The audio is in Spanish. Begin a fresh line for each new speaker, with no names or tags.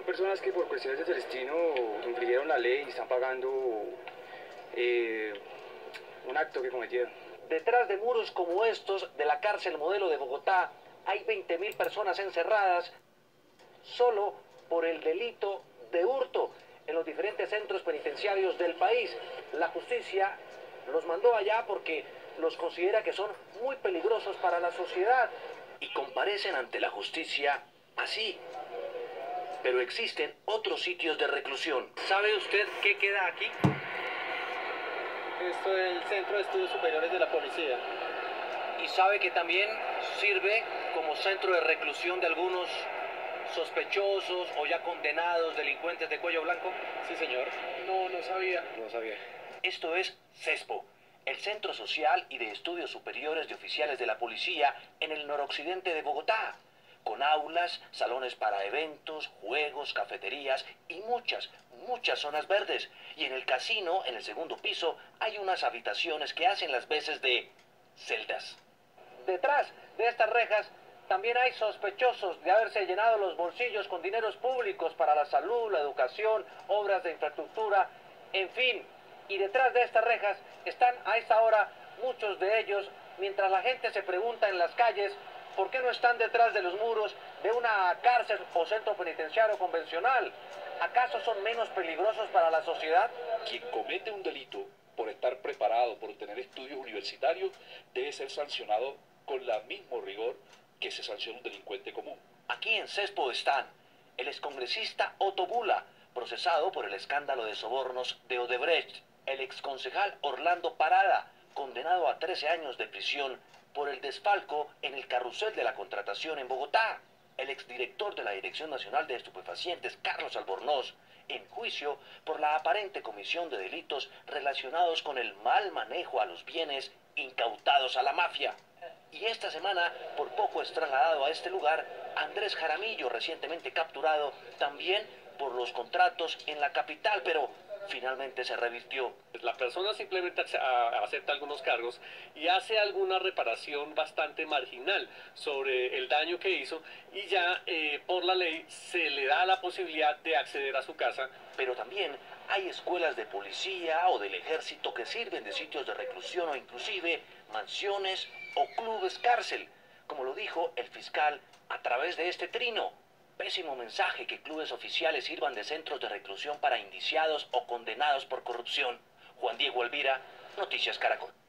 Son personas que por cuestiones de destino infringieron la ley y están pagando un acto que cometieron.
Detrás de muros como estos de la cárcel modelo de Bogotá hay 20.000 personas encerradas solo por el delito de hurto en los diferentes centros penitenciarios del país. La justicia los mandó allá porque los considera que son muy peligrosos para la sociedad y comparecen ante la justicia así. Pero existen otros sitios de reclusión. ¿Sabe usted qué queda aquí?
Esto es el Centro de Estudios Superiores de la Policía.
¿Y sabe que también sirve como centro de reclusión de algunos sospechosos o ya condenados delincuentes de cuello blanco?
Sí, señor. No sabía.
No sabía.
Esto es CESPO, el Centro Social y de Estudios Superiores de Oficiales de la Policía en el noroccidente de Bogotá, con aulas, salones para eventos, juegos, cafeterías y muchas zonas verdes. Y en el casino, en el segundo piso, hay unas habitaciones que hacen las veces de celdas. Detrás de estas rejas también hay sospechosos de haberse llenado los bolsillos con dineros públicos para la salud, la educación, obras de infraestructura, en fin. Y detrás de estas rejas están a esta hora muchos de ellos, mientras la gente se pregunta en las calles por qué no están detrás de los muros de una cárcel o centro penitenciario convencional. ¿Acaso son menos peligrosos para la sociedad?
Quien comete un delito por estar preparado, por tener estudios universitarios, debe ser sancionado con el mismo rigor que se sanciona un delincuente común.
Aquí en CESPO están el excongresista Otto Bula, procesado por el escándalo de sobornos de Odebrecht, el exconcejal Orlando Parada, condenado a 13 años de prisión por el desfalco en el carrusel de la contratación en Bogotá, el exdirector de la Dirección Nacional de Estupefacientes, Carlos Albornoz, en juicio por la aparente comisión de delitos relacionados con el mal manejo a los bienes incautados a la mafia. Y esta semana, por poco es trasladado a este lugar Andrés Jaramillo, recientemente capturado también por los contratos en la capital, pero finalmente se revirtió.
La persona simplemente acepta algunos cargos y hace alguna reparación bastante marginal sobre el daño que hizo y ya por la ley se le da la posibilidad de acceder a su casa.
Pero también hay escuelas de policía o del ejército que sirven de sitios de reclusión o inclusive mansiones o clubes cárcel, como lo dijo el fiscal a través de este trino. Pésimo mensaje que clubes oficiales sirvan de centros de reclusión para indiciados o condenados por corrupción. Juan Diego Elvira, Noticias Caracol.